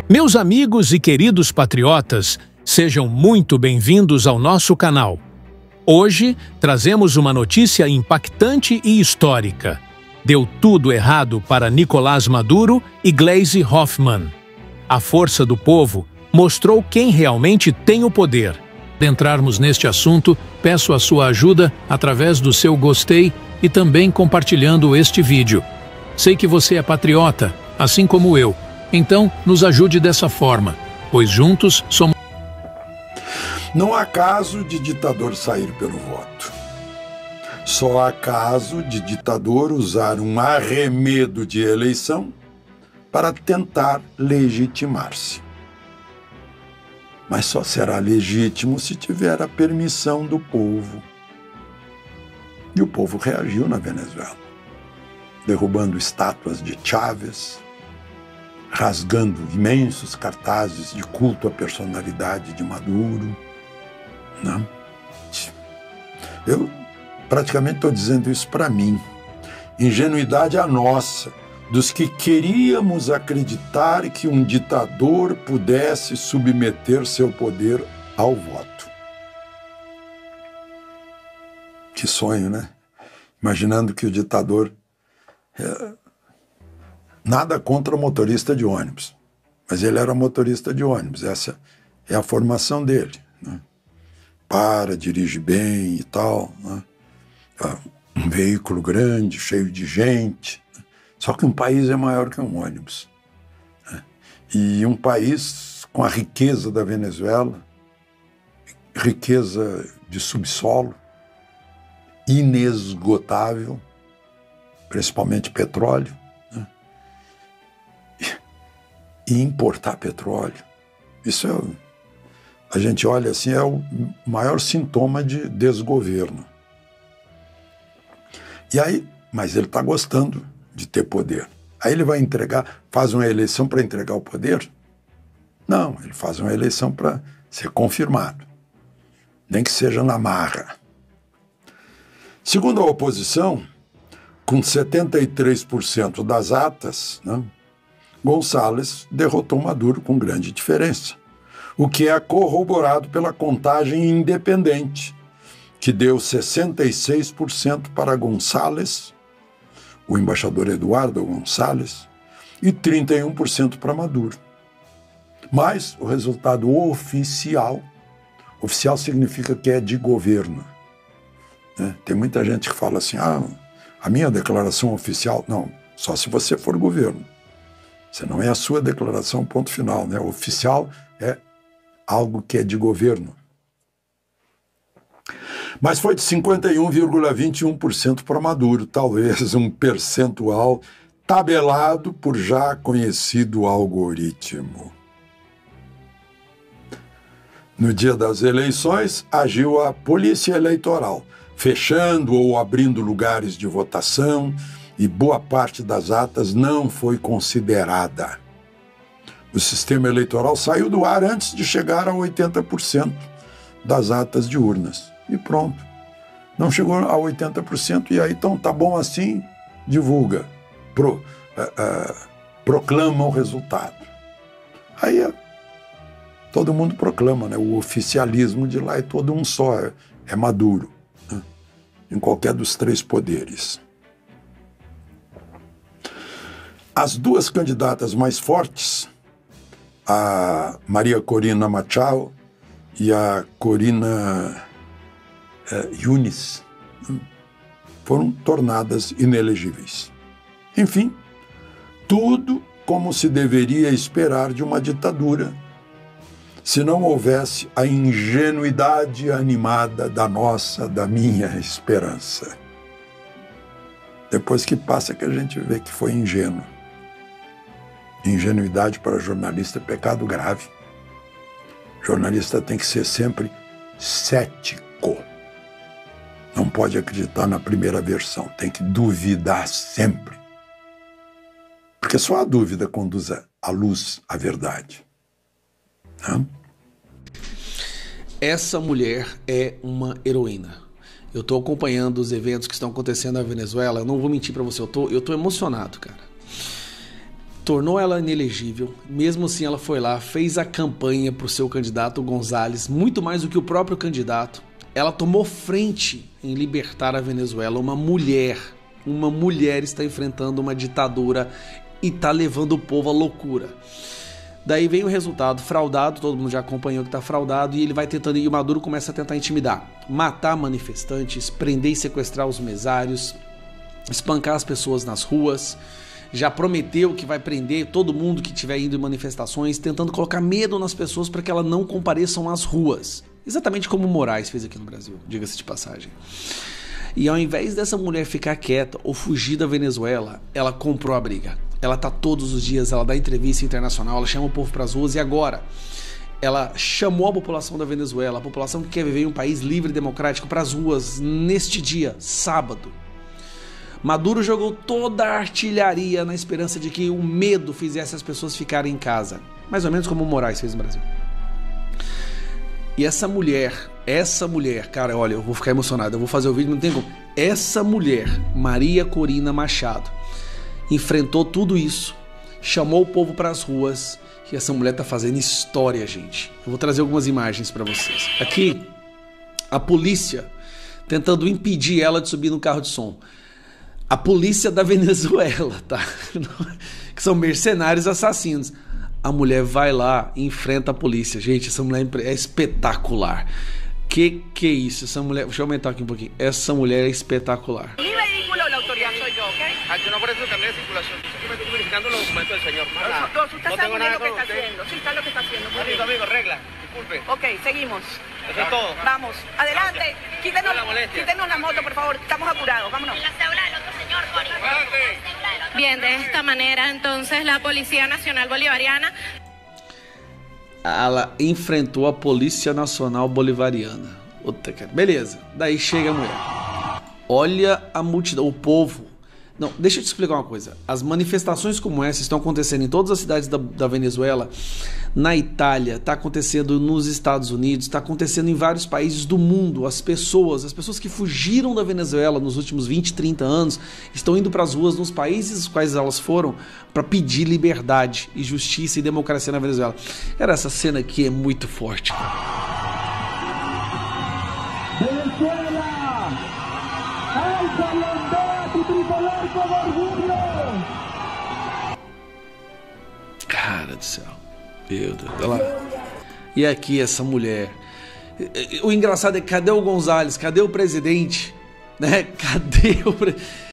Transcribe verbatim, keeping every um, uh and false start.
Meus amigos e queridos patriotas, sejam muito bem-vindos ao nosso canal. Hoje, trazemos uma notícia impactante e histórica. Deu tudo errado para Nicolás Maduro e Gleisi Hoffmann. A força do povo mostrou quem realmente tem o poder. Para entrarmos neste assunto, peço a sua ajuda através do seu gostei e também compartilhando este vídeo. Sei que você é patriota, assim como eu. Então, nos ajude dessa forma, pois juntos somos... Não há caso de ditador sair pelo voto. Só há caso de ditador usar um arremedo de eleição para tentar legitimar-se. Mas só será legítimo se tiver a permissão do povo. E o povo reagiu na Venezuela, derrubando estátuas de Chávez, rasgando imensos cartazes de culto à personalidade de Maduro. Não. Eu praticamente estou dizendo isso para mim. Ingenuidade a nossa, dos que queríamos acreditar que um ditador pudesse submeter seu poder ao voto. Que sonho, né? Imaginando que o ditador... É... Nada contra o motorista de ônibus, mas ele era motorista de ônibus, essa é a formação dele, né? Para, dirige bem e tal, né? Um veículo grande, cheio de gente, só que um país é maior que um ônibus, né? E um país com a riqueza da Venezuela, riqueza de subsolo, inesgotável, principalmente petróleo, e importar petróleo. Isso é, a gente olha assim, é o maior sintoma de desgoverno. E aí, mas ele está gostando de ter poder. Aí ele vai entregar, faz uma eleição para entregar o poder? Não, ele faz uma eleição para ser confirmado, nem que seja na marra. Segundo a oposição, com setenta e três por cento das atas, né, Gonçalves derrotou Maduro com grande diferença, o que é corroborado pela contagem independente, que deu sessenta e seis por cento para Gonçalves, o embaixador Eduardo Gonçalves, e trinta e um por cento para Maduro. Mas o resultado oficial, oficial significa que é de governo, né? Tem muita gente que fala assim, ah, a minha declaração oficial, não, só se você for governo. Você não é a sua declaração, ponto final, né? O oficial é algo que é de governo. Mas foi de cinquenta e um vírgula vinte e um por cento para Maduro, talvez um percentual tabelado por já conhecido algoritmo. No dia das eleições, agiu a Polícia Eleitoral, fechando ou abrindo lugares de votação, e boa parte das atas não foi considerada. O sistema eleitoral saiu do ar antes de chegar a oitenta por cento das atas de urnas. E pronto. Não chegou a oitenta por cento e aí, então, tá bom assim, divulga, pro, uh, uh, proclama o resultado. Aí uh, todo mundo proclama, né? O oficialismo de lá é todo um só, é, é Maduro, né? Em qualquer dos três poderes. As duas candidatas mais fortes, a Maria Corina Machado e a Corina eh, Yunis, foram tornadas inelegíveis. Enfim, tudo como se deveria esperar de uma ditadura, se não houvesse a ingenuidade animada da nossa, da minha esperança. Depois que passa que a gente vê que foi ingênuo. Ingenuidade para jornalista é pecado grave. Jornalista tem que ser sempre cético. Não pode acreditar na primeira versão, tem que duvidar sempre. Porque só a dúvida conduz à luz, à verdade. Hã? Essa mulher é uma heroína. Eu estou acompanhando os eventos que estão acontecendo na Venezuela. Eu não vou mentir para você, eu tô, eu tô emocionado, cara. tornou ela inelegível. Mesmo assim, ela foi lá, fez a campanha para o seu candidato, González, muito mais do que o próprio candidato. Ela tomou frente em libertar a Venezuela. Uma mulher, uma mulher está enfrentando uma ditadura e está levando o povo à loucura. Daí vem o resultado, fraudado, todo mundo já acompanhou que está fraudado, e ele vai tentando, e o Maduro começa a tentar intimidar, matar manifestantes, prender e sequestrar os mesários, espancar as pessoas nas ruas. Já prometeu que vai prender todo mundo que estiver indo em manifestações, tentando colocar medo nas pessoas para que elas não compareçam às ruas. Exatamente como o Moraes fez aqui no Brasil, diga-se de passagem. E ao invés dessa mulher ficar quieta ou fugir da Venezuela, ela comprou a briga. Ela tá todos os dias, ela dá entrevista internacional, ela chama o povo para as ruas, e agora ela chamou a população da Venezuela, a população que quer viver em um país livre e democrático, para as ruas neste dia, sábado. Maduro jogou toda a artilharia na esperança de que o medo fizesse as pessoas ficarem em casa. Mais ou menos como o Moraes fez no Brasil. E essa mulher, essa mulher, cara, olha, eu vou ficar emocionado, eu vou fazer o vídeo, não tem como. Essa mulher, Maria Corina Machado, enfrentou tudo isso, chamou o povo para as ruas, e essa mulher tá fazendo história, gente. Eu vou trazer algumas imagens para vocês. Aqui, a polícia tentando impedir ela de subir no carro de som. A polícia da Venezuela, tá? Que são mercenários assassinos. A mulher vai lá e enfrenta a polícia. Gente, essa mulher é espetacular. Que que é isso? Essa mulher... Deixa eu aumentar aqui um pouquinho. Essa mulher é espetacular. Mi vehículo, la autoridad soy yo, ¿ok? Aquí no aparece el carnet de circulación. Yo estoy verificando los documentos del señor. Más nada. No, usted No sabe tengo muy bien nada lo que con está usted. haciendo. Sí, está lo que está haciendo. Muy Amigo, bien. amigo, regla. Disculpe. Ok, seguimos. Eso es todo. Vamos, adelante. Quítenos, No la molestia. quítenos la moto, por favor. Estamos apurados. Vámonos. La cédula del otro señor, Cori. Adelante. Bien, de esta manera entonces la Policía Nacional Bolivariana... Ela enfrentou a Polícia Nacional Bolivariana. Puta, cara. Beleza, daí chega a mulher. Olha a multidão, o povo. Não, deixa eu te explicar uma coisa. As manifestações como essa estão acontecendo em todas as cidades da, da Venezuela, na Itália, está acontecendo nos Estados Unidos, está acontecendo em vários países do mundo. As pessoas, as pessoas que fugiram da Venezuela nos últimos vinte, trinta anos, estão indo para as ruas nos países nos quais elas foram para pedir liberdade e justiça e democracia na Venezuela. Cara, essa cena aqui é muito forte, cara. Venezuela, alza y ondea tu tricolor con orgullo. Cara do céu. Meu Deus. Olha lá. E aqui essa mulher. O engraçado é, cadê o González? Cadê o presidente? Né? Cadê o presidente?